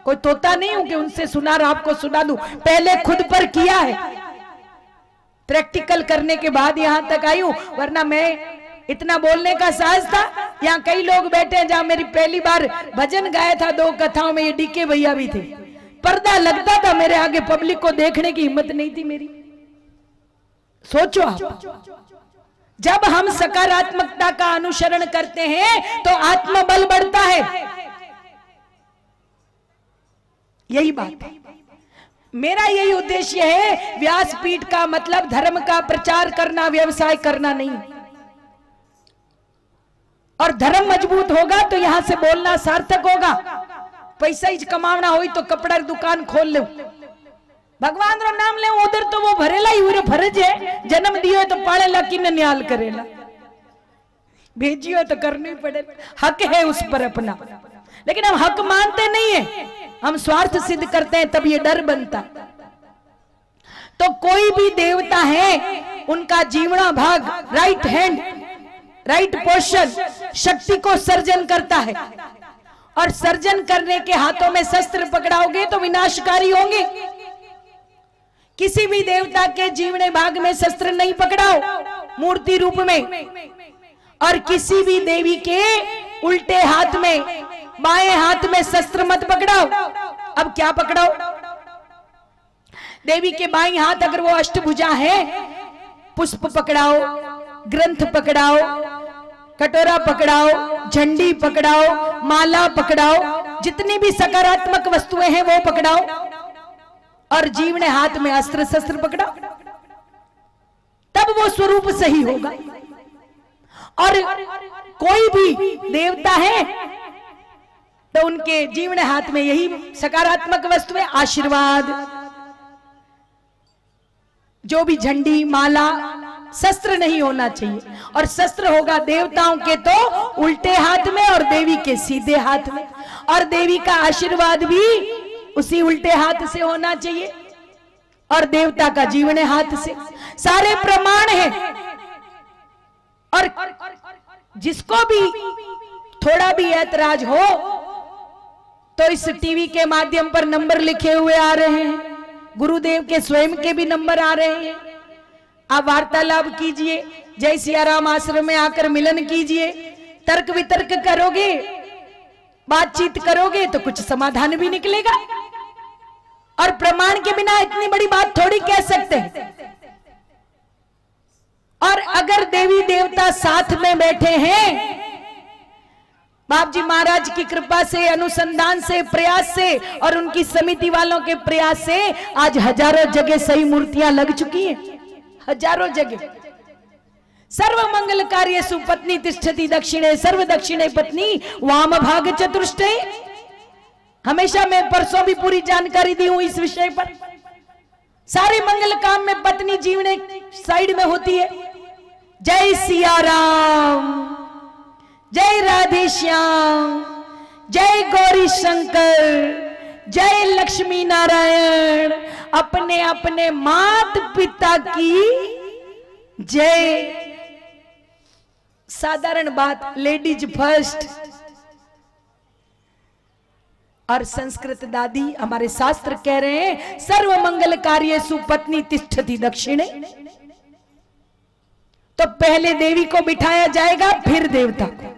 कोई तोता नहीं हूं कि उनसे सुना रहा आपको सुना दूं, पहले खुद पर किया है, प्रैक्टिकल करने के बाद यहां तक आई हूं, वरना मैं इतना बोलने का साहस था। यहाँ कई लोग बैठे हैं, जहां मेरी पहली बार भजन गाया था 2 कथाओं में, ये डीके भैया भी थे, पर्दा लगता था मेरे आगे, पब्लिक को देखने की हिम्मत नहीं थी मेरी। सोचो आप, जब हम सकारात्मकता का अनुसरण करते हैं तो आत्मबल बढ़ता है, यही बात है। मेरा यही उद्देश्य है, व्यासपीठ का मतलब धर्म का प्रचार करना, व्यवसाय करना नहीं। और धर्म मजबूत होगा तो यहां से बोलना सार्थक होगा। पैसा ही कमाना हो तो कपड़ा दुकान खोल लो, भगवान रो नाम ले, उधर तो वो भरेला ही उरे फर्ज है, जन्म दियो तो पालेला कि न्याल करेला, भेजियो तो करनी पड़े, हक है उस पर अपना। लेकिन हम हक मानते नहीं है, हम स्वार्थ सिद्ध करते हैं, तब ये डर बनता। तो कोई भी देवता है, उनका जीवना भाग, राइट हैंड, राइट पोर्शन शक्ति को सर्जन करता है, और सर्जन करने के हाथों में शस्त्र पकड़ाओगे तो विनाशकारी होंगे। किसी भी देवता के जीवने भाग में शस्त्र नहीं पकड़ाओ मूर्ति रूप में, और किसी भी देवी के उल्टे हाथ में, बाएं हाथ में शस्त्र मत पकड़ाओ। अब क्या पकड़ाओ? देवी के बाएं हाथ अगर वो अष्टभुजा है, पुष्प पकड़ाओ, ग्रंथ पकड़ाओ, कटोरा पकड़ाओ, झंडी पकड़ाओ, माला पकड़ाओ, जितनी भी सकारात्मक वस्तुएं हैं वो पकड़ाओ, और जीवने हाथ में अस्त्र शस्त्र पकड़ाओ, तब वो स्वरूप सही होगा। और कोई भी देवता है तो उनके जीवने हाथ में यही सकारात्मक वस्तुएं, आशीर्वाद, जो भी झंडी, माला, शस्त्र नहीं होना चाहिए। और शस्त्र होगा देवताओं के तो उल्टे हाथ में और देवी के सीधे हाथ में, और देवी का आशीर्वाद भी उसी उल्टे हाथ से होना चाहिए, और देवता का जीवने हाथ से। सारे प्रमाण हैं। और जिसको भी थोड़ा भी ऐतराज हो तो इस टीवी के माध्यम पर नंबर लिखे हुए आ रहे हैं, गुरुदेव के स्वयं के भी नंबर आ रहे हैं। आप वार्तालाप कीजिए, जय सियाराम आश्रम में आकर मिलन कीजिए, तर्क वितर्क करोगे, बातचीत करोगे तो कुछ समाधान भी निकलेगा। और प्रमाण के बिना इतनी बड़ी बात थोड़ी कह सकते हैं। और अगर देवी देवता साथ में बैठे हैं, बाप जी महाराज की कृपा से, अनुसंधान से, प्रयास से, और उनकी समिति वालों के प्रयास से आज हजारों जगह सही मूर्तियां लग चुकी हैं, हजारों जगह। सर्व मंगल कार्य सुपत्नी तिष्ठति दक्षिणे, सर्व दक्षिणे पत्नी वाम भाग चतुष्टय। हमेशा मैं परसों भी पूरी जानकारी दी हूं इस विषय पर। सारे मंगल काम में पत्नी जीवने साइड में होती है। जय सिया राम, जय राधे श्याम, जय गौरी शंकर, जय लक्ष्मी नारायण। अपने अपने माता पिता की जय। साधारण बात, लेडीज फर्स्ट। और संस्कृत दादी, हमारे शास्त्र कह रहे हैं सर्व मंगल कार्य सुपत्नी तिष्ठति दक्षिणे। तो पहले देवी को बिठाया जाएगा, फिर देवता को।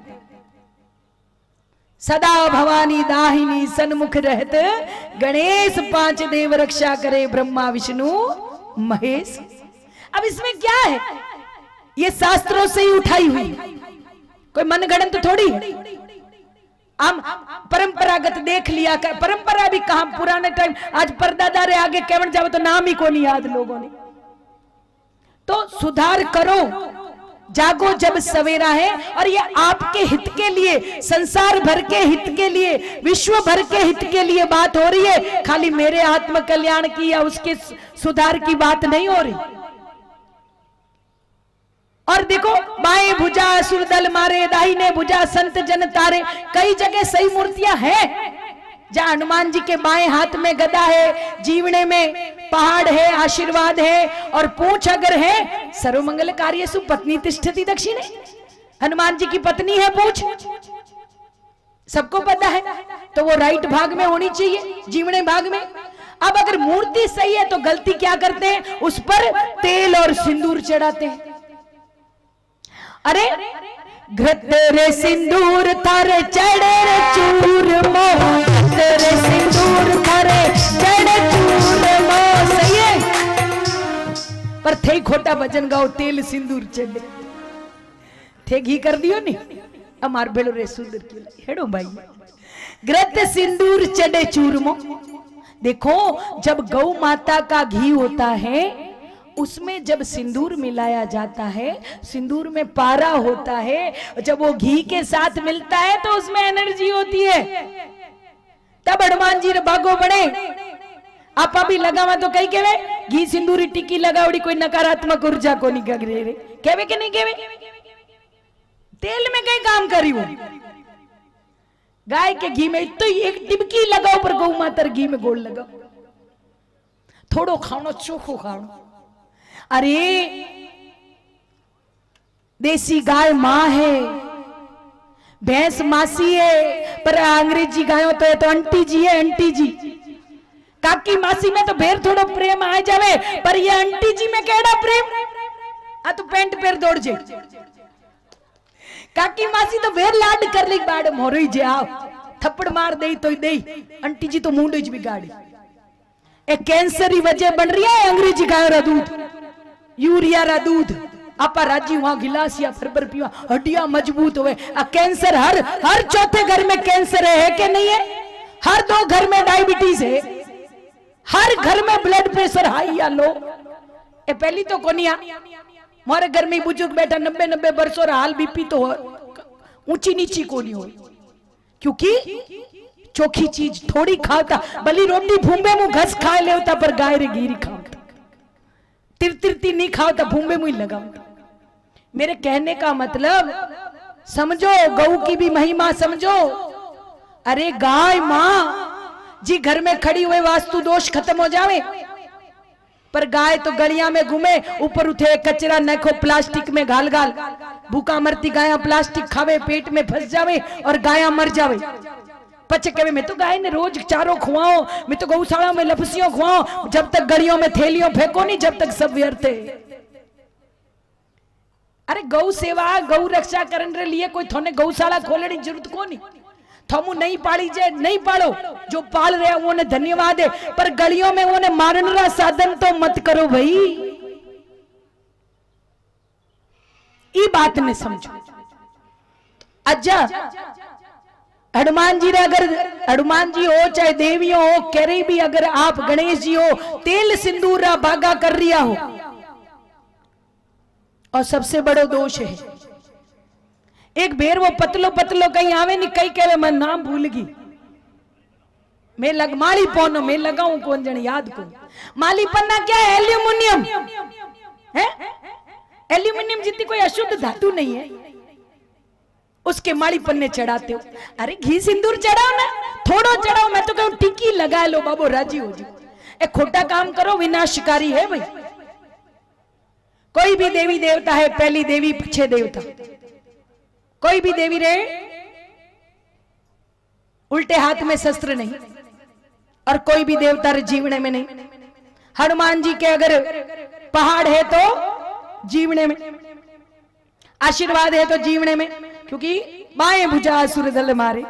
सदा भवानी दाहिनी सन्मुख रहत, गणेश पांच देव रक्षा करे, ब्रह्मा विष्णु महेश। अब इसमें क्या है? ये शास्त्रों से ही उठाई हुई, कोई मनगढ़ंत तो थोड़ी है। हम परंपरागत देख लिया कर, परंपरा भी कहां पुराने टाइम, आज परदादा आगे केवल जाओ तो नाम ही को नहीं याद लोगों ने। तो सुधार करो, जागो जब सवेरा है। और ये आपके हित के लिए, संसार भर के हित के लिए, विश्व भर के हित के लिए बात हो रही है। खाली मेरे आत्म कल्याण की या उसके सुधार की बात नहीं हो रही। और देखो, बाएं भुजा असुर दल मारे, दाहिने भुजा संत जन तारे। कई जगह सही मूर्तियां हैं जहां हनुमान जी के बाएं हाथ में गदा है, जीवने में पहाड़ है, आशीर्वाद है, और पूंछ अगर है, सर्वमंगल कार्यसु पत्नी तिष्ठति दक्षिणे। हनुमान जी की पत्नी है पूंछ, सबको पता है, तो वो राइट भाग में होनी चाहिए, जीवने भाग में। अब अगर मूर्ति सही है तो गलती क्या करते हैं, उस पर तेल और सिंदूर चढ़ाते हैं। अरे घृत रे सिंदूर थारे चढ़े रे चूरमो, घृत रे सिंदूर थारे चढ़े चूरमो। सही है, पर थे खोटा भजन गाओ, तेल सिंदूर चढ़े थे घी कर दियो नहीं। अमार भेलो रे सुंदर क्यों हेड़ो भाई, घृत सिंदूर चढ़े चूरमो। देखो जब गौ माता का घी होता है उसमें जब सिंदूर मिलाया जाता है, सिंदूर में पारा होता है, जब वो घी के साथ मिलता है तो उसमें एनर्जी होती है। तब हनुमान जी रे बागो बने। आप भी लगावा तो कई केवे घी सिंदूरी टिक्की लगावड़ी कोई नकारात्मक ऊर्जा को नहीं गगरे रे, केवे के नहीं केवे, तेल में कई काम करी हो। गाय के घी में तो एक टिबकी लगाओ, पर गौ माता घी में गोल लगाओ, थोड़ो खानो चोखो खानो। अरे देसी गाय माँ है, भैंस मासी है, पर अंग्रेजी गायों तो ये तो आंटी जी है, आंटी जी। काकी मासी में तो भेर थोड़ो प्रेम आ जावे, पर ये आंटी जी में केड़ा प्रेम, आ तो पेंट पैर दौड़ जे। काकी मासी तो भेर लाड कर ली, बाड़ मोरी जे आओ थप्पड़ मार दे तो दे, आंटी जी तो मुंडे भी गाड़ी। एक कैंसर ही वजह बन रही है अंग्रेजी गायों रा दूध, यूरिया रा दूध। आपा राजी वहां गिलास या फिर पीवा, हड्डियां मजबूत हुए। कैंसर हर चौथे घर में कैंसर है कि नहीं है, हर 2 घर में डायबिटीज है, हर घर में ब्लड प्रेशर हाई या लो। ए पहली तो कोनिया मोरे घर में बुजुर्ग बैठा 90 वर्षों हाल बीपी तो ऊंची नीची को नहीं हो, क्योंकि चोखी चीज थोड़ी खाता, भली रोटी भूंबे मुंह घस खाए लेवता, पर गाय रे गिरी खाओता, तिरतिरती नहीं खाओता, भूंबे मुंह लगाओता। मेरे कहने का मतलब समझो, गऊ की भी महिमा समझो। अरे गाय माँ जी घर में खड़ी हुए वास्तु दोष खत्म हो जावे, पर गाय तो गलियां में घूमे, ऊपर उठे कचरा नखो प्लास्टिक में घाल घाल, भूखा मरती गाया प्लास्टिक खावे, पेट में फंस जावे और गाया मर जावे। पचे कहे मैं तो गाय ने रोज चारों खुआओ, मैं तो गौशाला में लपसियों खुआओ, जब तक गलियों में थैलियों फेंको नहीं, जब तक सब व्यर्थ है। अरे गौ सेवा गौ रक्षा करने के लिए कोई थोने गौशाला खोलने की जरूरत को नहीं, थमू नहीं पाली जे नहीं पालो, जो पाल रहे वो ने धन्यवाद है, पर गलियों में वो ने मारने का साधन तो मत करो भाई। ये बात ने समझो। अच्छा हनुमान जी रे, अगर हनुमान जी हो चाहे देवियों हो, करे भी अगर आप गणेश जी हो, तेल सिंदूर बागा कर रिया हो, और सबसे बड़ो दोष है एक बेर वो पतलो पतलो कहीं आवे नहीं, कहीं कहे मैं नाम भूल गई, मैं लग माली पौनो मैं लगाऊं कौन जन याद को। माली पन्ना क्या है, एल्यूमिनियम है, एल्यूमिनियम जितनी कोई अशुद्ध धातु नहीं है, उसके माली पन्ने चढ़ाते हो। अरे घी सिंदूर चढ़ाओ ना, थोड़ो चढ़ाओ, मैं तो कहूं टिक्की लगा लो बाबू, राजी हो जी। एक खोटा काम करो विनाशकारी है भाई। कोई भी देवी देवता है, पहली देवी पीछे देवता, कोई भी देवी रे उल्टे हाथ में शस्त्र नहीं, और कोई भी देवता रे जीवने में नहीं। हनुमान जी के अगर पहाड़ है तो जीवने में, आशीर्वाद है तो जीवने में, क्योंकि बाएं भुजा असुर दल मारे।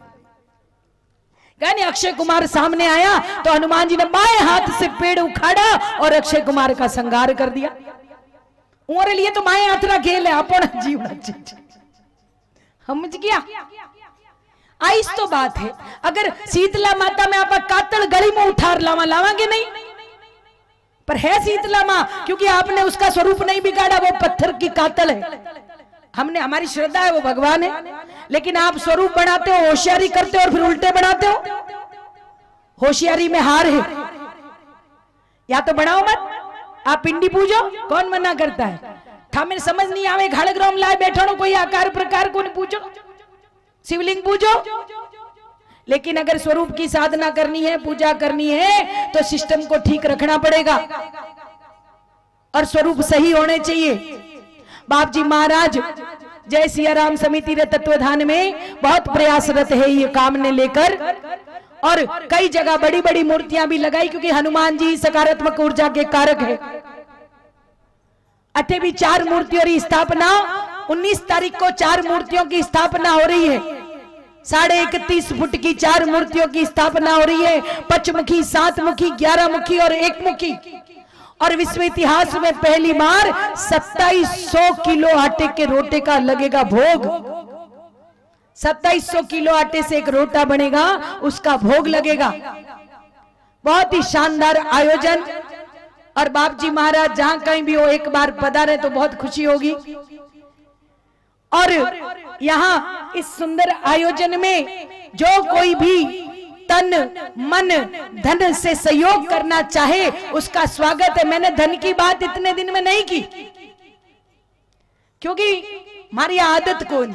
यानी अक्षय कुमार सामने आया तो हनुमान जी ने बाएं हाथ से पेड़ उखाड़ा और अक्षय कुमार का संहार कर दिया। उमरे लिए तो बाएं हाथ रा खेल है, अपन जीवना चीज समझ गया। आइस तो बात है, अगर शीतला माता में आप कातल गली में उठार लावांगे नहीं, पर है शीतला माँ, क्योंकि आपने उसका स्वरूप नहीं बिगाड़ा, वो पत्थर की कातल है। हमने, हमारी श्रद्धा है वो भगवान है, लेकिन आप स्वरूप बनाते हो, होशियारी करते हो और फिर उल्टे बनाते हो। होशियारी में हार है, या तो बनाओ मत, आप पिंडी पूजो, कौन मना करता है। थामे समझ नहीं आवे घाड़ग्राम लाए बैठो, कोई आकार प्रकार को नहीं पूछो, शिवलिंग पूजो। लेकिन अगर स्वरूप की साधना करनी है, पूजा करनी है, तो सिस्टम को ठीक रखना पड़ेगा और स्वरूप सही होने चाहिए। बाप जी महाराज जय सिया राम समिति रे तत्वधान में बहुत प्रयासरत है ये काम ने लेकर, और कई जगह बड़ी बड़ी मूर्तियां भी लगाई, क्योंकि हनुमान जी सकारात्मक ऊर्जा के कारक है। अठे भी 4 मूर्तियों की स्थापना, 19 तारीख को 4 मूर्तियों की स्थापना हो रही है। 31.5 फुट की 4 मूर्तियों की स्थापना हो रही है, पंचमुखी, 7 मुखी, 11 मुखी और 1 मुखी। और विश्व इतिहास में पहली बार 2700 किलो आटे के रोटे का लगेगा भोग। 2700 किलो आटे से एक रोटा बनेगा, उसका भोग लगेगा। बहुत ही शानदार आयोजन। और बाप जी महाराज जहां कहीं भी हो एक बार पधारे तो बहुत खुशी होगी। और यहाँ इस सुंदर आयोजन में जो कोई भी तन मन धन से सहयोग करना चाहे उसका स्वागत है। मैंने धन की बात इतने दिन में नहीं की, क्योंकि हमारी आदत कौन,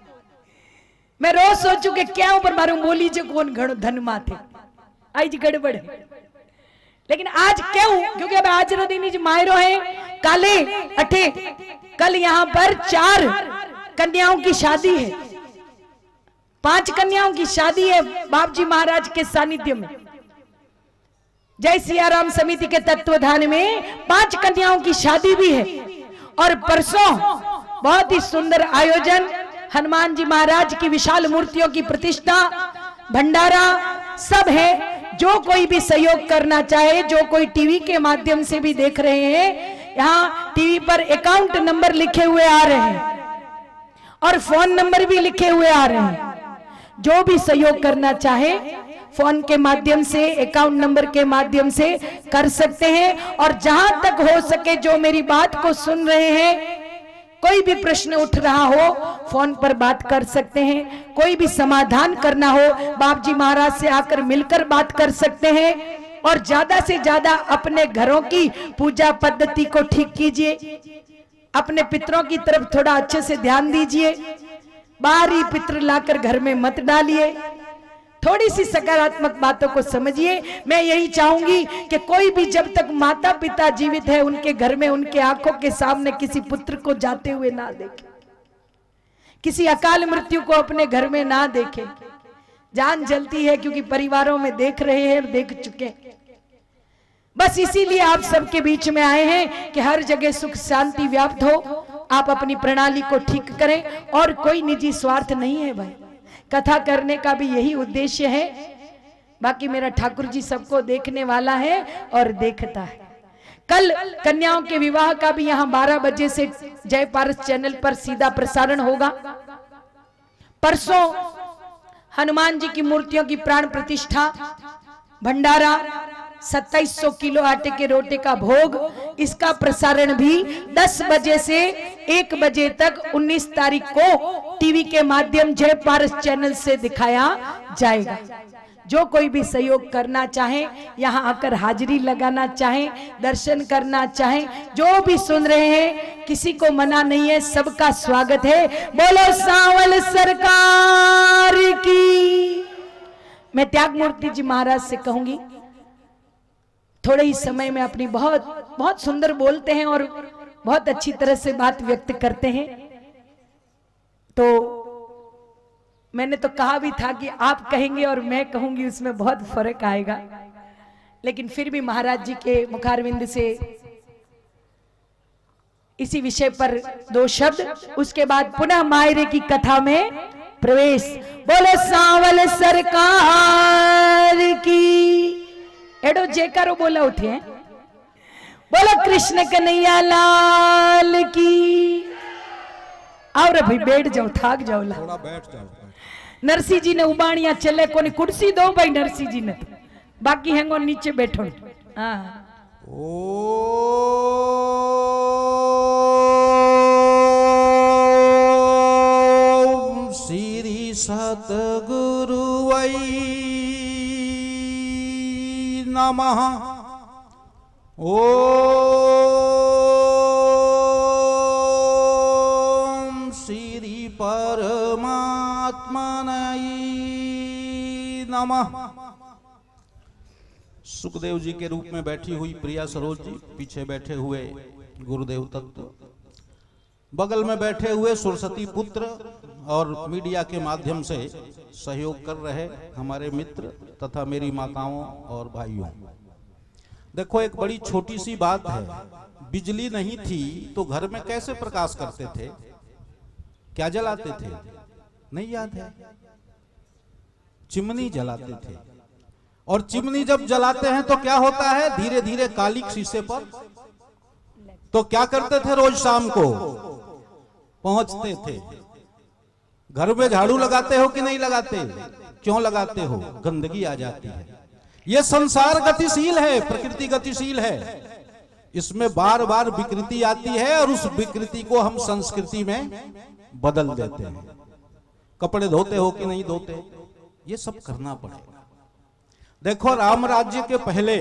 मैं रोज सोचू कि क्या ऊपर मारू बोली जो कौन घड़ो धन माथे आज गड़बड़ है। लेकिन आज क्यों, क्योंकि अब आज रो दिन मायरो है, काले अठे कल यहाँ पर 4 कन्याओं की शादी है, 5 कन्याओं की शादी है बाप जी महाराज के सानिध्य में। जय सिया राम समिति के तत्वधान में 5 कन्याओं की शादी भी है। और परसों बहुत ही सुंदर आयोजन, हनुमान जी महाराज की विशाल मूर्तियों की प्रतिष्ठा, भंडारा सब है। जो कोई भी सहयोग करना चाहे, जो कोई टीवी के माध्यम से भी देख रहे हैं, यहाँ टीवी पर अकाउंट नंबर लिखे हुए आ रहे हैं और फोन नंबर भी लिखे हुए आ रहे हैं। जो भी सहयोग करना चाहे फोन के माध्यम से, अकाउंट नंबर के माध्यम से कर सकते हैं। और जहां तक हो सके जो मेरी बात को सुन रहे हैं, कोई भी प्रश्न उठ रहा हो फोन पर बात कर सकते हैं। कोई भी समाधान करना हो बाप जी महाराज से आकर मिलकर बात कर सकते हैं। और ज्यादा से ज्यादा अपने घरों की पूजा पद्धति को ठीक कीजिए, अपने पितरों की तरफ थोड़ा अच्छे से ध्यान दीजिए। बाहरी पितर लाकर घर में मत डालिए, थोड़ी सी सकारात्मक बातों को समझिए। मैं यही चाहूंगी कि कोई भी जब तक माता पिता जीवित है उनके घर में, उनके आंखों के सामने किसी पुत्र को जाते हुए ना देखे, किसी अकाल मृत्यु को अपने घर में ना देखे। जान जलती है, क्योंकि परिवारों में देख रहे हैं, देख चुके। बस इसीलिए आप सबके बीच में आए हैं कि हर जगह सुख शांति व्याप्त हो, आप अपनी प्रणाली को ठीक करें। और कोई निजी स्वार्थ नहीं है भाई, कथा करने का भी यही उद्देश्य है। बाकी मेरा ठाकुर जी सबको देखने वाला है और देखता है। कल कन्याओं के विवाह का भी यहाँ 12 बजे से जय पारस चैनल पर सीधा प्रसारण होगा। परसों हनुमान जी की मूर्तियों की प्राण प्रतिष्ठा, भंडारा, 2700 किलो आटे के रोटे का भोग, इसका प्रसारण भी 10 बजे से 1 बजे तक 19 तारीख को टीवी के माध्यम जय पारस चैनल से दिखाया जाएगा। जो कोई भी सहयोग करना चाहे, यहाँ आकर हाजिरी लगाना चाहे, दर्शन करना चाहे, जो भी सुन रहे हैं, किसी को मना नहीं है, सबका स्वागत है। बोलो सांवल सरकार की। मैं त्यागमूर्ति जी महाराज से कहूंगी, थोड़े ही समय में अपनी बहुत सुंदर बोलते हैं और बहुत अच्छी तरह से बात व्यक्त करते हैं। तो मैंने तो कहा भी था कि आप कहेंगे और मैं कहूंगी, उसमें बहुत फर्क आएगा। लेकिन फिर भी महाराज जी के मुखारविंद से इसी विषय पर 2 शब्द, उसके बाद पुनः मायरे की कथा में प्रवेश। बोले सांवल सरकार की। एडो जयकारो बोला उठे, बोलो कृष्ण कन्हैया लाल की। आओ रे भाई, बैठ जाओ, थाक जाओ, थोड़ा बैठ जाओ। नरसिंह जी ने उबाणिया चले कोनी, कुर्सी दो भाई नरसिंह जी ने, बाकी हैंगो नीचे बैठो। हाँ, ओम श्री सतगुरु वै नमः। ओम श्री परमात्मने नमः। सुखदेव जी के रूप में बैठी हुई प्रिया सरोज जी, पीछे बैठे हुए गुरुदेव तत्व, बगल में बैठे हुए सरस्वती पुत्र और मीडिया के माध्यम से सहयोग कर रहे हमारे मित्र तथा मेरी माताओं और भाइयों, देखो एक बड़ी छोटी सी बात है। बिजली नहीं थी तो घर में कैसे प्रकाश करते थे, क्या जलाते थे, नहीं याद है? चिमनी जलाते थे। और चिमनी जब जलाते हैं तो क्या होता है, धीरे धीरे कालिक शीशे पर। तो क्या करते थे, रोज शाम को पहुंचते थे। घर में झाड़ू लगाते हो कि नहीं लगाते? क्यों लगाते हो? गंदगी आ जाती है। यह संसार गतिशील है, प्रकृति गतिशील है, इसमें बार बार विकृति आती है और उस विकृति को हम संस्कृति में बदल देते हैं। कपड़े धोते हो कि नहीं धोते, ये सब करना पड़ेगा। देखो राम राज्य के पहले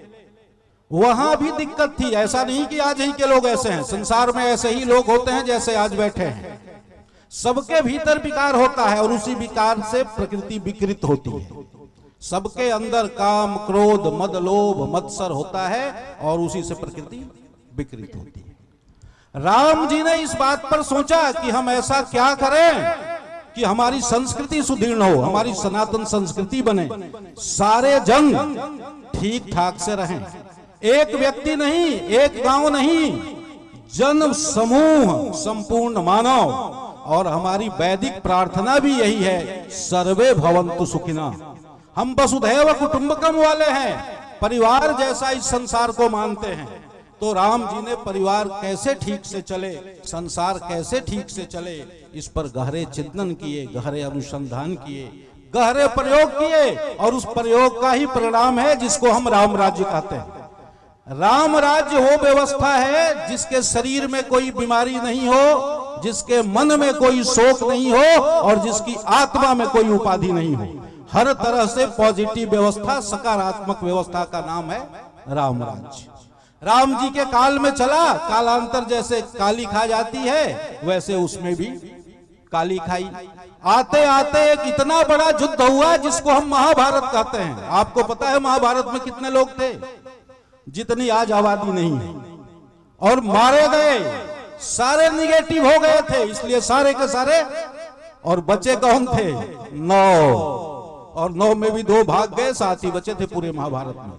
वहां भी दिक्कत थी, ऐसा नहीं कि आज ही के लोग ऐसे हैं। संसार में ऐसे ही लोग होते हैं जैसे आज बैठे हैं। सबके भीतर विकार होता है और उसी विकार से प्रकृति विकृत होती है। सबके अंदर काम, क्रोध, मद, लोभ, मत्सर होता है और उसी से प्रकृति विकृत होती है। राम जी ने इस बात पर सोचा कि हम ऐसा क्या करें कि हमारी संस्कृति सुदृढ़ हो, हमारी सनातन संस्कृति बने, सारे जन ठीक ठाक से रहें। एक व्यक्ति नहीं, एक गांव नहीं, जन समूह, संपूर्ण मानव। और हमारी वैदिक प्रार्थना भी यही है, सर्वे भवन्तु सुखिना। हम वसुधैव कुटुंबकम वाले हैं, परिवार जैसा इस संसार को मानते हैं। तो राम जी ने परिवार कैसे ठीक से चले, संसार कैसे ठीक से चले, इस पर गहरे चिंतन किए, गहरे अनुसंधान किए, गहरे प्रयोग किए और उस प्रयोग का ही परिणाम है जिसको हम राम राज्य कहते हैं। राम राज्य वो व्यवस्था है जिसके शरीर में कोई बीमारी नहीं हो, जिसके मन में कोई शोक नहीं हो और जिसकी आत्मा में कोई उपाधि नहीं हो। हर तरह से पॉजिटिव व्यवस्था, सकारात्मक व्यवस्था का नाम है राम राज्य। राम जी के काल में चला, कालांतर जैसे काली खा जाती है वैसे उसमें भी काली खाई। आते आते एक इतना बड़ा युद्ध हुआ जिसको हम महाभारत कहते हैं। आपको पता है महाभारत में कितने लोग थे? जितनी आज आबादी नहीं है। और मारे गए सारे निगेटिव हो गए थे, इसलिए सारे के सारे। और बचे कौन थे? 9, और 9 में भी 2 भाग गए, 7 ही बचे थे पूरे महाभारत में।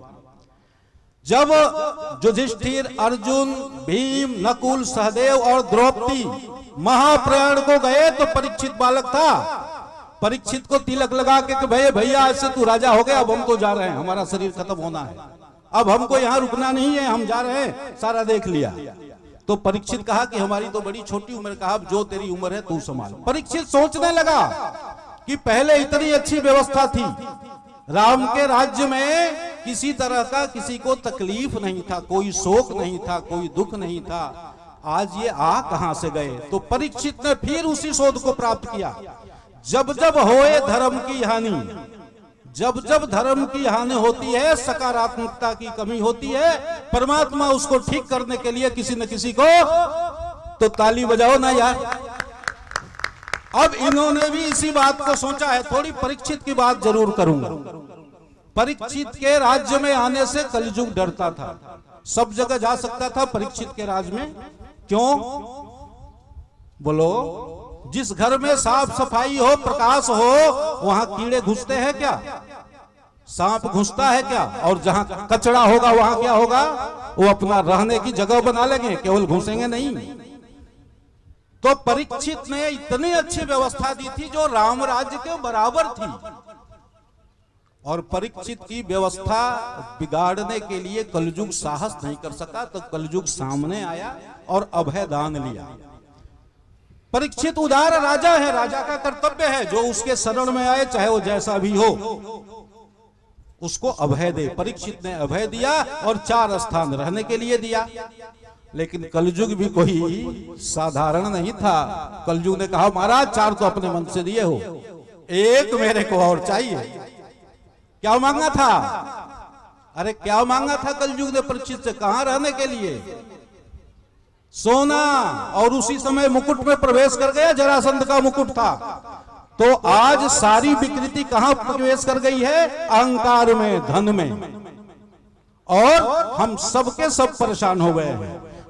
जब युधिष्ठिर, अर्जुन, भीम, नकुल, सहदेव और द्रौपदी महाप्रयाण को गए तो परीक्षित बालक था। परीक्षित को तिलक लगा के भैया ऐसे तू राजा हो गया, अब हम तो जा रहे हैं, हमारा शरीर खत्म होना है, अब हमको यहाँ रुकना नहीं है, हम जा रहे हैं, सारा देख लिया। तो परीक्षित कहा कि हमारी तो बड़ी छोटी उम्र, कहा जो तेरी उम्र है तू संभाल। परीक्षित सोचने लगा कि पहले इतनी अच्छी व्यवस्था थी, राम के राज्य में किसी तरह का किसी को तकलीफ नहीं था, कोई शोक नहीं था, कोई दुख नहीं था, आज ये आ कहां से गए? तो परीक्षित ने फिर उसी शोध को प्राप्त किया। जब जब होए धर्म की हानि, जब जब धर्म की हानि होती है, सकारात्मकता की कमी होती है, परमात्मा उसको ठीक करने के लिए किसी न किसी को, तो ताली बजाओ ना यार। अब इन्होंने भी इसी बात को सोचा है। थोड़ी परीक्षित की बात जरूर करूंगा। परीक्षित के राज्य में आने से कलयुग डरता था, सब जगह जा सकता था, परीक्षित के राज्य में क्यों? बोलो, जिस घर में साफ सफाई हो, प्रकाश हो, वहां कीड़े घुसते हैं क्या? सांप घुसता है क्या? और जहां कचरा होगा वहां क्या होगा? वो अपना रहने की जगह बना लेंगे, केवल घुसेंगे नहीं। तो परीक्षित ने इतनी अच्छी व्यवस्था दी थी जो राम राज्य के बराबर थी। और परीक्षित की व्यवस्था बिगाड़ने के लिए कलयुग साहस नहीं कर सका, तो कलयुग सामने आया और अभय दान लिया। परीक्षित उदार राजा है, राजा का कर्तव्य है जो उसके शरण में आए, चाहे वो जैसा भी हो, उसको अभय दे। परीक्षित ने अभय दिया और 4 स्थान रहने के लिए दिया। लेकिन कलयुग भी कोई साधारण नहीं था। कलयुग ने कहा महाराज 4 तो अपने मन से दिए हो, 1 मेरे को और चाहिए। क्या मांगा था? अरे क्या मांगा था कलयुग ने परीक्षित से? कहां रहने के लिए? सोना। और उसी समय मुकुट में प्रवेश कर गया, जरासंध का मुकुट था। तो आज सारी विकृति कहां प्रवेश कर गई है? अहंकार में, धन में। और हम सबके सब परेशान हो गए हैं।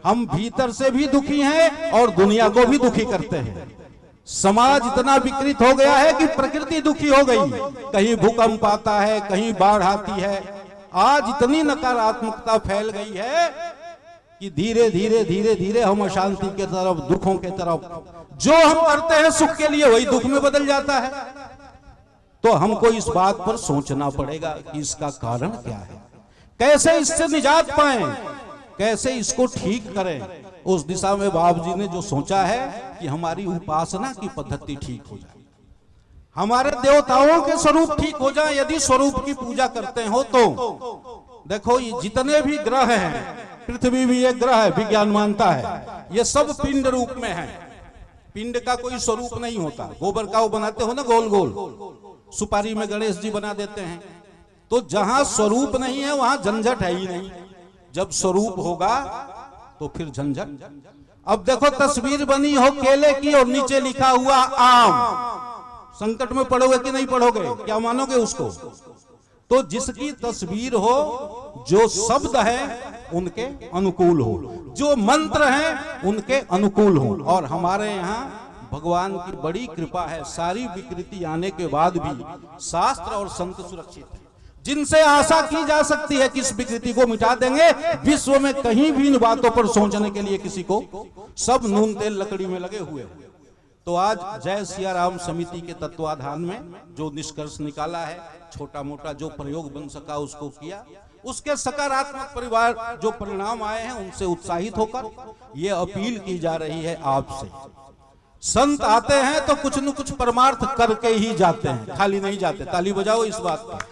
हम भीतर से भी दुखी हैं और दुनिया को भी दुखी करते हैं। समाज इतना विकृत हो गया है कि प्रकृति दुखी हो गई, कहीं भूकंप आता है, कहीं बाढ़ आती है। आज इतनी नकारात्मकता फैल गई है कि धीरे धीरे धीरे धीरे हम अशांति के तरफ, दुखों के तरफ, जो हम करते हैं सुख के लिए वही दुख में बदल जाता है। तो हमको इस बात पर सोचना पड़ेगा कि इसका कारण क्या है, कैसे इससे निजात पाएं, कैसे इसको ठीक करें। उस दिशा में बाबू जी ने जो सोचा है कि हमारी उपासना की पद्धति ठीक हो जाए, हमारे देवताओं के स्वरूप ठीक हो जाए। यदि स्वरूप की पूजा करते हो तो देखो, ये जितने भी ग्रह हैं, पृथ्वी भी एक ग्रह है, विज्ञान मानता है, ये सब पिंड रूप में है। पिंड का कोई स्वरूप नहीं होता। गोबर का वो बनाते हो ना गोल गोल, सुपारी में गणेश जी बना देते हैं। तो जहां स्वरूप नहीं है वहां झंझट है ही नहीं। जब स्वरूप होगा तो फिर झंझट। अब देखो, तस्वीर बनी हो केले की और नीचे लिखा हुआ आम, संकट में पड़ोगे कि नहीं पड़ोगे? क्या मानोगे उसको? तो जिसकी तस्वीर हो, जो शब्द है उनके अनुकूल हो, जो मंत्र हैं उनके अनुकूल हो। और हमारे यहाँ भगवान की बड़ी कृपा है, सारी विकृति आने के बाद भी शास्त्र और संत सुरक्षित है, जिनसे आशा की जा सकती है कि इस विकृति को मिटा देंगे। विश्व में कहीं भी इन बातों पर सोचने के लिए किसी को, सब नून तेल लकड़ी में लगे हुए हैं। तो आज जय सिया राम समिति के तत्वाधान में जो निष्कर्ष निकाला है, छोटा मोटा जो प्रयोग बन सका उसको किया, उसके सकारात्मक परिवार जो परिणाम आए हैं उनसे उत्साहित होकर ये अपील की जा रही है आपसे। संत आते हैं तो कुछ न कुछ परमार्थ करके ही जाते हैं, खाली नहीं जाते। ताली बजाओ इस बात पर।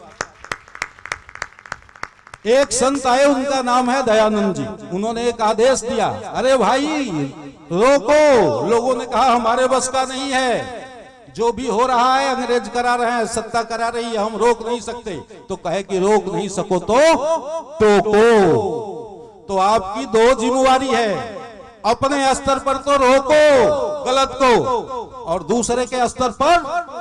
एक संत आए, उनका नाम है दयानंद जी। उन्होंने एक आदेश दिया, अरे भाई रोको। लोगों ने कहा हमारे बस का नहीं है, जो भी हो रहा है अंग्रेज करा रहे हैं, सत्ता करा रही है, हम रोक नहीं सकते। तो कहे कि रोक नहीं सको तो टोको। तो आपकी दो जिम्मेवारी है, अपने स्तर पर तो रोको गलत को, और दूसरे के स्तर पर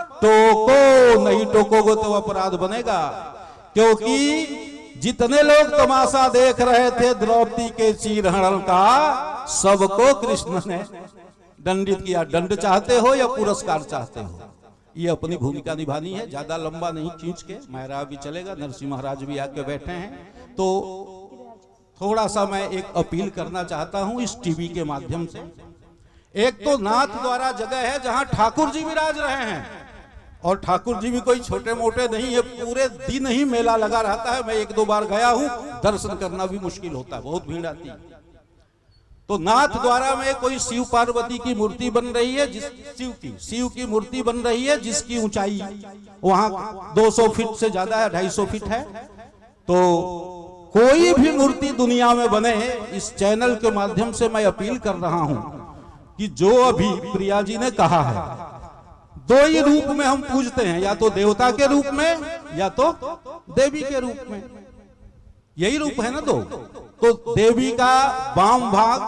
टोको। नहीं टोकोगे तो अपराध बनेगा। क्योंकि जितने लोग तमाशा देख रहे थे द्रौपदी के चीरहरण का, सबको कृष्ण ने दंडित किया। दंड चाहते हो या पुरस्कार चाहते हो, ये अपनी भूमिका निभानी है। ज्यादा लंबा नहीं खींच के, मेहराब भी चलेगा, नरसिंह महाराज भी आके बैठे हैं। तो थोड़ा सा मैं एक अपील करना चाहता हूं इस टीवी के माध्यम से। एक तो नाथ द्वारा जगह है जहां ठाकुर जी विराज रहे हैं, और ठाकुर जी भी कोई छोटे मोटे नहीं है, पूरे दिन ही मेला लगा रहता है। मैं एक दो बार गया हूं, दर्शन करना भी मुश्किल होता है, बहुत भीड़ आती है। तो नाथ द्वारा में कोई शिव पार्वती की मूर्ति बन रही है, शिव की मूर्ति बन रही है, जिसकी ऊंचाई वहां 200 फीट से ज्यादा है, 250 फीट है। तो कोई भी मूर्ति दुनिया में बने, इस चैनल के माध्यम से मैं अपील कर रहा हूं कि जो अभी प्रिया जी ने कहा है, दो ही रूप में हम पूजते हैं, या तो देवता के रूप में या तो देवी के रूप में। यही रूप है ना दो। तो देवी का वाम भाग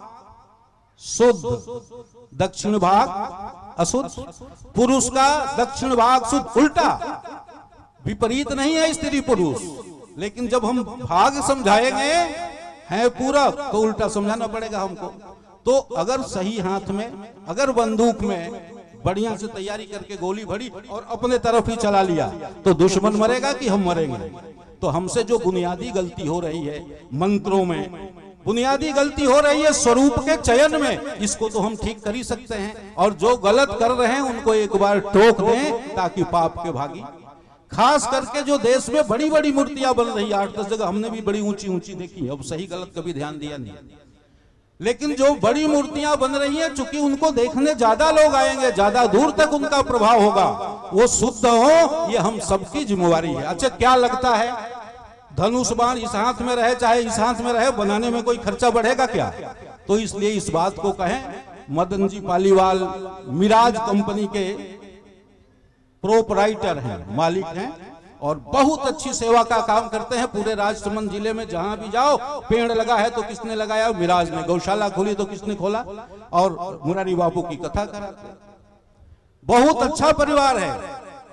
शुद्ध, दक्षिण भाग अशुद्ध, पुरुष का दक्षिण भाग शुद्ध। उल्टा, विपरीत नहीं है स्त्री पुरुष। लेकिन जब हम भाग समझाएंगे है पूरा, तो उल्टा समझाना पड़ेगा हमको। तो अगर सही हाथ में, अगर बंदूक में बढ़िया से तैयारी करके गोली भरी और अपने तरफ ही चला लिया, तो दुश्मन मरेगा कि हम मरेंगे? तो हमसे जो बुनियादी गलती हो रही है मंत्रों में, बुनियादी गलती हो रही है स्वरूप के चयन में, इसको तो हम ठीक कर ही सकते हैं। और जो गलत कर रहे हैं उनको एक बार टोक दें ताकि पाप के भागी। खास करके जो देश में बड़ी बड़ी मूर्तियां बन रही है, 8-10 जगह हमने भी बड़ी ऊंची ऊंची देखी, अब सही गलत कभी ध्यान दिया नहीं। लेकिन जो बड़ी मूर्तियां बन रही हैं, चूंकि उनको देखने ज्यादा लोग आएंगे, ज्यादा दूर तक उनका प्रभाव होगा, वो शुद्ध हो, ये हम सबकी जिम्मेवारी है। अच्छा, क्या लगता है धनुष बाण इस हाथ में रहे चाहे इस हाथ में रहे, बनाने में कोई खर्चा बढ़ेगा क्या? तो इसलिए इस बात को कहें, मदन जी पालीवाल मिराज कंपनी के प्रोपराइटर हैं, मालिक हैं, और बहुत अच्छी सेवा का काम करते हैं। पूरे राजसमंद जिले में जहां भी जाओ, पेड़ लगा है तो किसने लगाया? मिराज ने। गौशाला खोली तो किसने खोला? और मुरारी बाबू की कथा कराते। बहुत अच्छा परिवार है।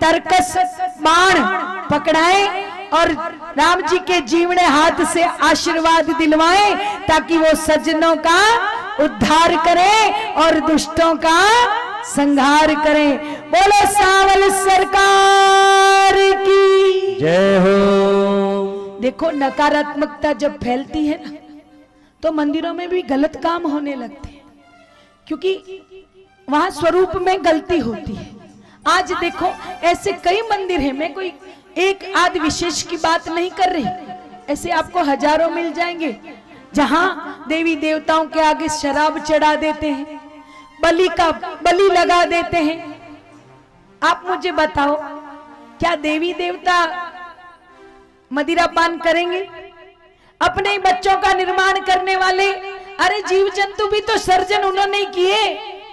तरकस बाण पकड़ाए और राम जी के जीवने हाथ से आशीर्वाद दिलवाएं, ताकि वो सज्जनों का उद्धार करें और दुष्टों का संहार करें। बोलो सावल सरकार की जय हो। देखो, नकारात्मकता जब फैलती है ना, तो मंदिरों में भी गलत काम होने लगते हैं, क्योंकि वहां स्वरूप में गलती होती है। आज देखो, ऐसे कई मंदिर हैं, मैं कोई एक आध विशेष की बात नहीं कर रही, ऐसे आपको हजारों मिल जाएंगे, जहां देवी देवताओं के आगे शराब चढ़ा देते हैं, बलि लगा देते हैं। आप मुझे बताओ, क्या देवी देवता मदिरा पान करेंगे? अपने ही बच्चों का निर्माण करने वाले, अरे जीव जंतु भी तो सर्जन उन्होंने किए,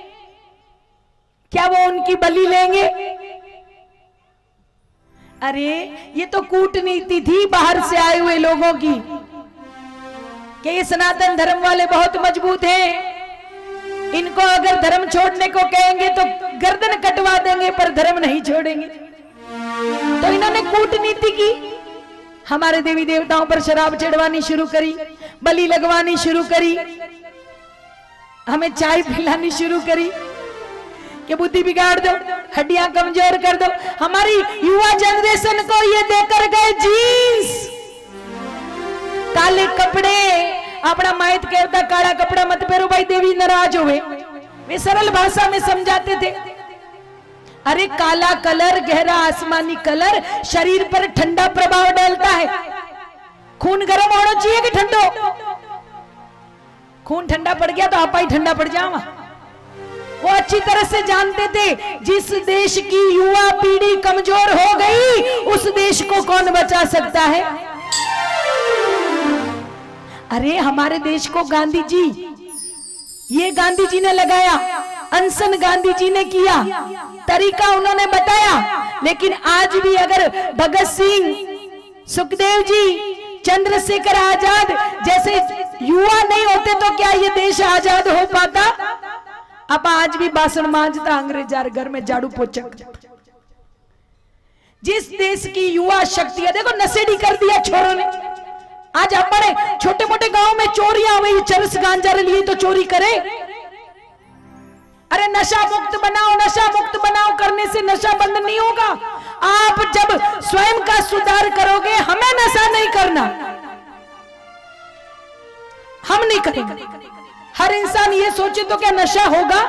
क्या वो उनकी बलि लेंगे? अरे ये तो कूटनीति थी बाहर से आए हुए लोगों की, कि ये सनातन धर्म वाले बहुत मजबूत हैं, इनको अगर धर्म छोड़ने को कहेंगे तो गर्दन कटवा देंगे, पर धर्म नहीं छोड़ेंगे। तो इन्होंने कूटनीति की, हमारे देवी देवताओं पर शराब चढ़वानी शुरू करी, बलि लगवानी शुरू करी, हमें चाय पिलानी शुरू करी कि बुद्धि बिगाड़ दो, हड्डियां कमजोर कर दो। हमारी युवा जनरेशन को ये देकर गए जीन्स, काले कपड़े, अपना मायत कहता काला कपड़ा मत पहनो भाई, देवी नाराज हुए। वे सरल भाषा में समझाते थे। अरे काला कलर, गहरा आसमानी कलर शरीर पर ठंडा प्रभाव डालता है। खून गर्म होना चाहिए कि ठंडो? खून ठंडा पड़ गया तो आपा ही ठंडा पड़ जावा। वो अच्छी तरह से जानते थे, जिस देश की युवा पीढ़ी कमजोर हो गई, उस देश को कौन बचा सकता है? अरे हमारे देश को गांधी जी, ये गांधी जी ने लगाया, अनशन गांधी जी ने किया, तरीका उन्होंने बताया। लेकिन आज भी अगर भगत सिंह, सुखदेव जी, चंद्रशेखर आजाद जैसे युवा नहीं होते तो क्या ये देश आजाद हो पाता? अब आज भी बासन मांझता अंग्रेज घर में झाड़ू पोछा। जिस देश की युवा शक्ति है, देखो नशेड़ी कर दिया छोरों ने। आज हमारे छोटे मोटे गांव में चोरियां हुई, चरस गांजा लिए तो चोरी करे। अरे नशा मुक्त बनाओ करने से नशा बंद नहीं होगा। आप जब स्वयं का सुधार करोगे, हमें नशा नहीं करना, हम नहीं करेंगे। हर इंसान ये सोचे तो क्या नशा होगा?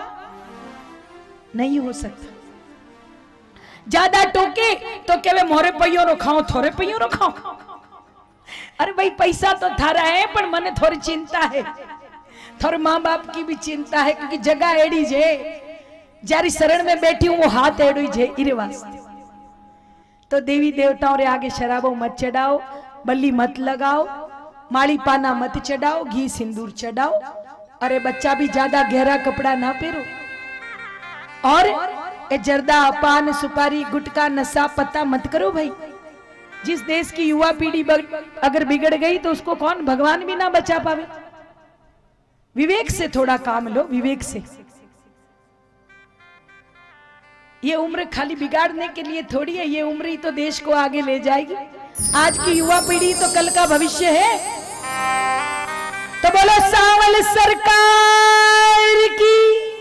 नहीं हो सकता। ज्यादा टोके तो क्या वे मोरे पैयों रो खाओ, थोड़े पैयों रो खाओ। अरे भाई पैसा तो थारा है, पर मने थोड़ी चिंता है, थोड़े माँ बाप की भी चिंता है, क्योंकि जगह एड़ी जे, जारी शरण में बैठी हूं वो हाथ एड़ी जे, इरे वास्ते। तो देवी देवताओं रे आगे शराबो मत चढ़ाओ, बल्ली मत लगाओ, माली पाना मत चढ़ाओ, घी सिंदूर चढ़ाओ। अरे बच्चा भी ज्यादा गहरा कपड़ा ना पहनो, और ए जर्दा, पान, सुपारी, गुटखा, नशा पत्ता मत करो भाई। जिस देश की युवा पीढ़ी अगर बिगड़ गई तो उसको कौन, भगवान भी ना बचा पावे। विवेक से थोड़ा काम लो, विवेक से। ये उम्र खाली बिगाड़ने के लिए थोड़ी है, ये उम्र ही तो देश को आगे ले जाएगी। आज की युवा पीढ़ी तो कल का भविष्य है। तो बोलो सावल सरकार की।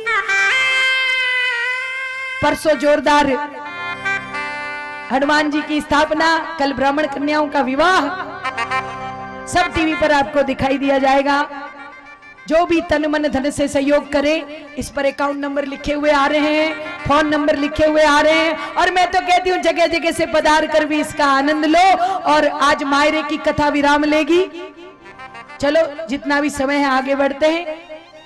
परसों जोरदार हनुमान जी की स्थापना, कल ब्राह्मण कन्याओं का विवाह, सब टीवी पर आपको दिखाई दिया जाएगा। जो भी तन मन धन से सहयोग करे, इस पर अकाउंट नंबर लिखे हुए आ रहे हैं, फोन नंबर लिखे हुए आ रहे हैं। और मैं तो कहती हूँ जगह जगह से पधार कर भी इसका आनंद लो। और आज मायरे की कथा विराम लेगी। चलो जितना भी समय है आगे बढ़ते हैं।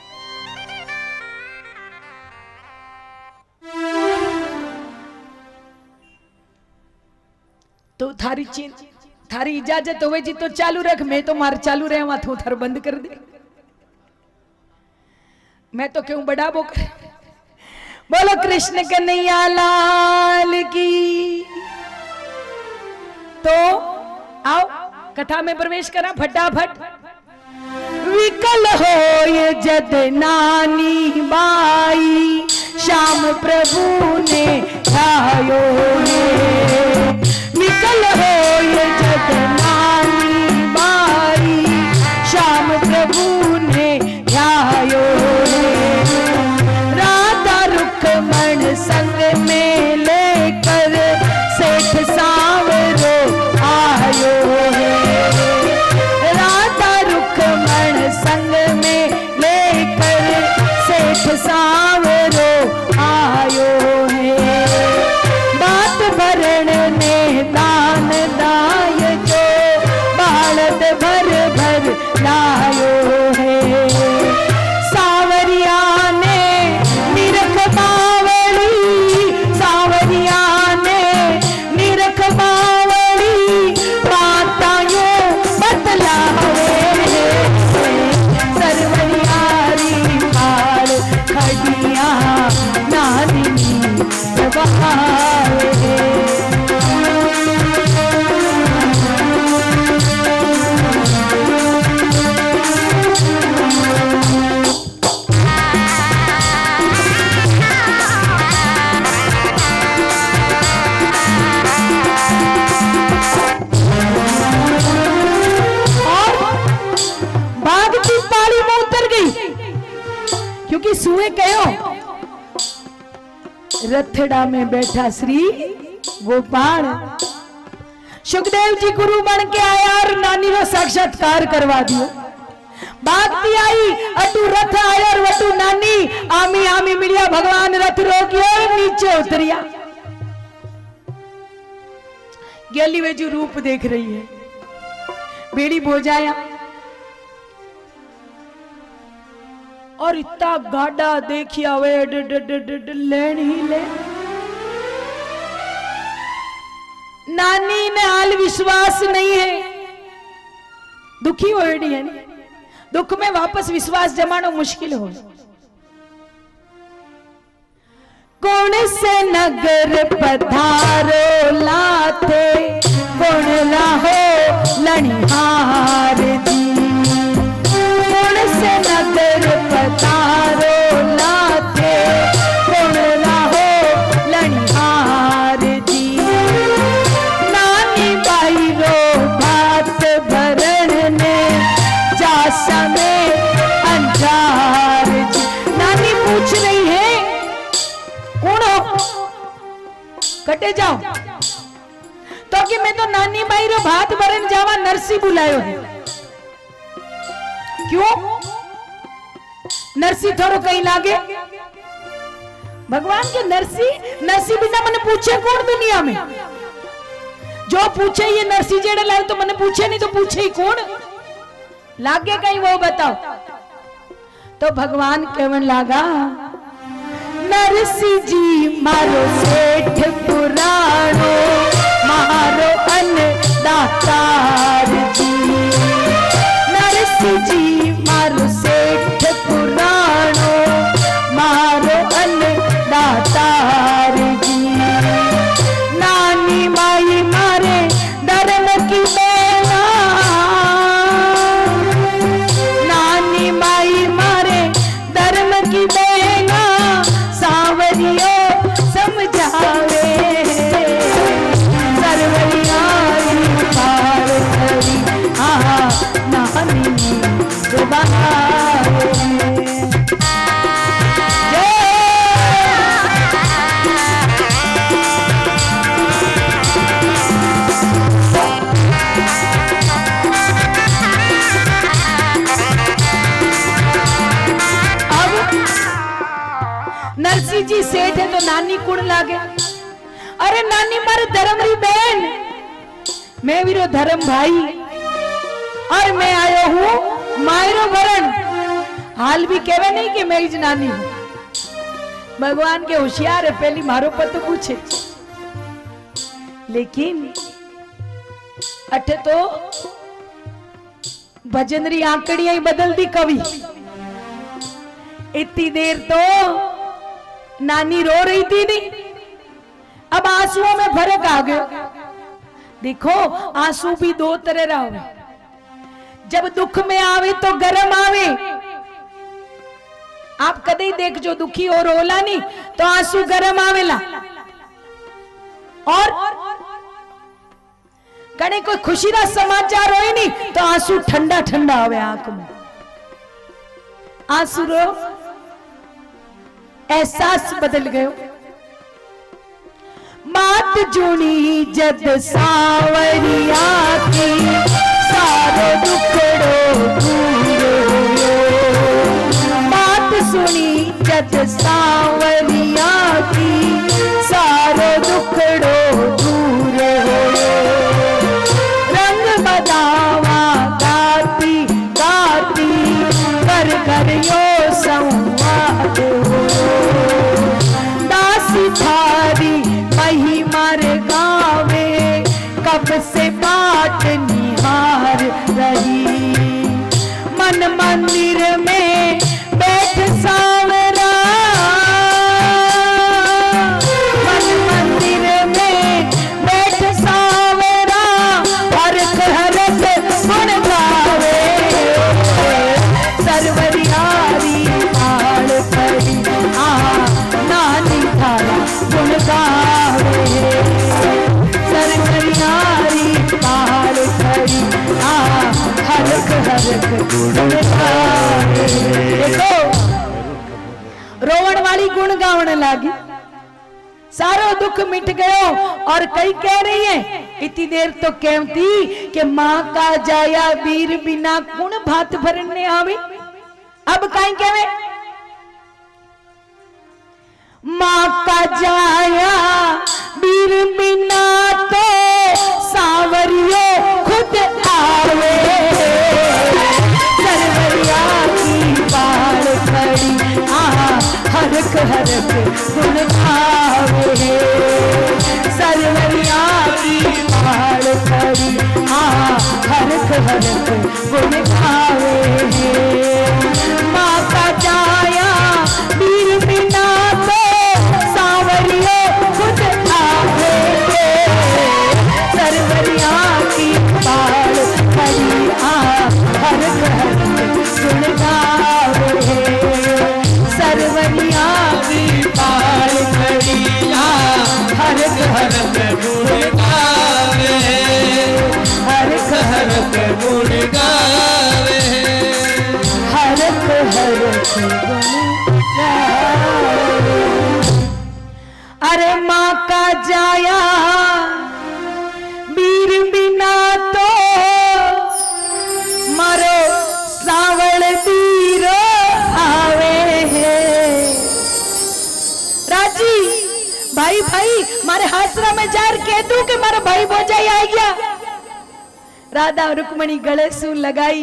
तो थारी इजाजत हो जी तो चालू रख, मैं तो मार चालू रहे वहां थार बंद कर दे। मैं तो क्यों बड़ा बोलो कृष्ण कन्हैया लाल की। तो आओ कथा में प्रवेश करा फटाफट। विकल हो ये जद नानी बाई, श्याम प्रभु ने ध्यायो है। विकल हो ये जग नानी माई, श्याम प्रभु ने ध्यायो है। राधा रुक्मण संग में लेकर सेठ सांवरो आयो है। राधा रुक्मण संग में लेकर सेठ सांवरो आयो है। बात भरण ने दान दाय जो बालद भर भर लायो है। सावरिया ने निरख बावड़ी, सावरिया ने निरख बावड़ी, माताओं बतलावे। सरवरियारी पार खड़िया नानी बहावे। क्योंकि सुए कहो रथड़ा में बैठा श्री गोपाल। सुखदेव जी गुरु बन के आया और नानी रो साक्षात्कार करवा दियो। भागती आई अटू रथ आया और वटू नानी आमी आमी मिलिया। भगवान रथ रोकियो नीचे उतरिया। गेली वेजू रूप देख रही है। बेड़ी बोझाया और इतना गाड़ा देखिया वे लेन ही ले। नानी ने हाल विश्वास नहीं है, दुखी हो रही है। दुख में वापस विश्वास जमाना मुश्किल हो। कौन से नगर पधारो लाथे, कौन लाहो लनिहार दी। कौन से नगर पधारो लाथे, कौन लाहो लनिहार दी। नानी बाई रो बात भरण ने जा समय अंजार जी। नानी पूछ रही है कौन हो, कटे जाओ। तो कि मैं तो नानी बाई रो भात भरण जावा नरसी बुलायो है। क्यों नरसी थोड़ो कहीं लागे। भगवान के नरसी नरसी बिना मने पूछे कौन दुनिया में। जो पूछे ये नरसी जेड़े लाए तो मने पूछे नहीं तो पूछे ही कौन लागे कहीं वो बताओ। तो भगवान केवन लागा नरसी जी मारो सेठ पुराणो, मारो अन्नदातार जी। नरसी जी मारो सेठ पुराणो, मारो अन्नदातार जी। नानी माई मारे धर्म की बेला, नानी माई मारे धर्म की बेला। सावरियो समझावे सरवरियारी पार खड़ी, आहा नानी बहावे। नरसी जी सेठ है तो नानी कुण लागे। अरे नानी मारे धर्म री बहन, मैं वीरो धर्म भाई और मैं आयो हूँ मायरो भरण। हाल भी कहवे नहीं कि मैं ही नानी हूँ। भगवान के होशियार है, पहली मारो पत पूछे। लेकिन अठ तो भजन री आंकड़ियां ही बदल दी कवि। इतनी देर तो नानी रो रही थी नहीं, अब आंसुओं में फर्क आ गया। देखो आंसू भी दो तरह रहा। जब दुख में आवे तो गरम आवे, आप कदे देख जो दुखी और होला नहीं तो आंसू गरम आवेला, और कने कोई खुशी रा समाचार होए नहीं तो आंसू ठंडा ठंडा आवे आंख में। आंसू रो एहसास बदल गयो। मात जुनी जद सावरिया की सारो दुखड़ो दूर होयो। बात सुनी जद सावरिया की सारो दुखड़ो दूर होयो। रंग बदावा गाती गाती कर कर यो संवाद होयो। दासी थारी महिमार गावे कब से बाट निहार रही। मन मंदिर में बैठ सावरा, मन मंदिर में बैठ सावरा हरक हरक गुण गावे। सरवरियारी आड़ खड़ी नानी थारा गुण गावे। सरवरियारी आड़ खड़ी हरक हरक गुण गावे। देखो रोवण वाली गुण गावण लागी, सारो दुख मिट गयो। और कई कह रही है इतनी देर तो कहती कि माँ का जाया वीर बिना गुण भात भरने आवे। अब कहीं कहवे माँ का जाया वीर बिना तो सावरियो खुद आवे। सरवरिया की बाढ़ खड़ी हरक हरक गुण गावे। सरवरिया की बाढ़ खड़ी हरक हरक गुण गावे। माँ का जाया वीर बिना तो सावरियो खुद आवे। सरवरिया की बाढ़ खड़ी हरक हरक गुण गावे। सरवरिया की बाढ़ खड़ी हरक हरक गुण गावे। हरक हरक गुण गावे। हरक हरक गुण गावे। अरे माँ का जाया वीर बिना तो मारो सावल वीरो आवे है। राजी भाई भाई मारे हासरा में जार कह दूं कि मारा भाई भौजाई आ गया। राधा रुक्मणी गले सू लगाई,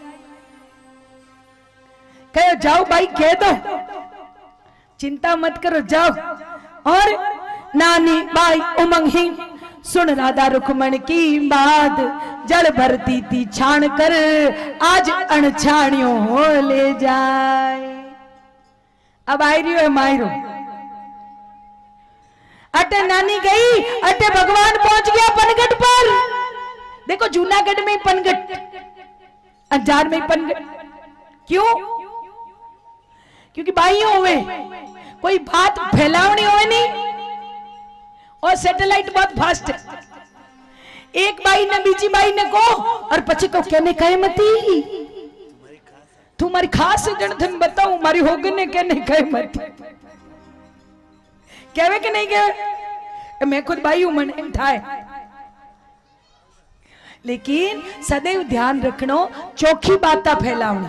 कहो जाओ भाई कह दो, चिंता मत करो जाओ। और नानी बाई उमंग ही सुन राधा रुक्मण की बात जल भरती थी छान कर आज अनछाणियों हो ले जाए। अब आई रही है मायरो, अटे नानी गई, अटे भगवान पहुंच गया पनगढ़ पर। देखो जूनागढ़ में पनगढ़, अंजार में पनगढ़। क्यों? क्योंकि भाइयों हुए कोई बात फैलावनी हो नहीं, और सैटेलाइट बहुत फास्ट है। एक बाई ने बीजी बाई ने को और पछी को कहने कहे मती तुम्हारी खास जन थम बताऊं मारी होगन ने कहने कहे मती कहवे कि नहीं कहवे। मैं खुद बाई हूं मन ठाए, लेकिन सदैव ध्यान रखनो चोखी बाता फैलावनी,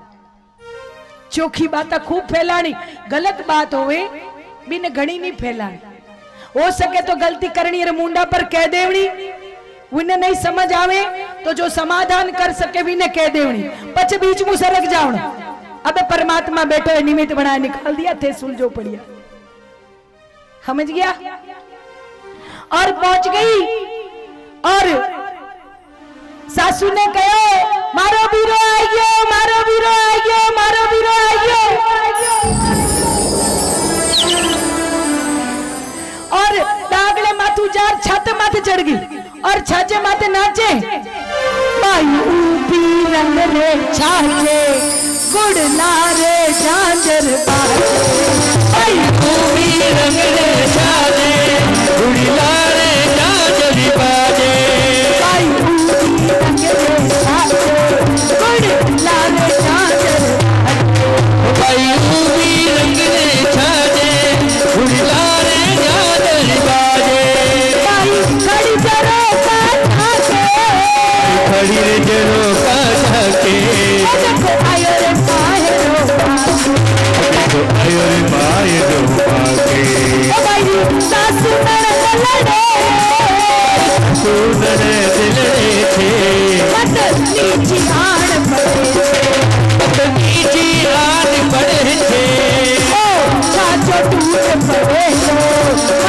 चोखी बाता खूब फैलानी। गलत बात होवे बिन घणी नहीं फैलानी। हो सके तो गलती करनी रे मुंडा पर कह देवनी, उन्हें नहीं समझ आवे तो जो समाधान कर सके भी ने कह देवनी, पछ बीच में सरक जाओ। अबे परमात्मा बैठो है निमित्त बनाए निकाल दिया थे सुलझो पड़िया। समझ गया? और पहुंच गई और सासू ने कहो मारो बीरो आ गयो, मारो बीरो आ गयो, मारो बीरो आ गयो। और दागले माथू जार छत माथे चढ़ गई और छाचे माथे नाचे। बायू भी रंग रे छाचे गुड़ नारे झांझर दूर पड़े लो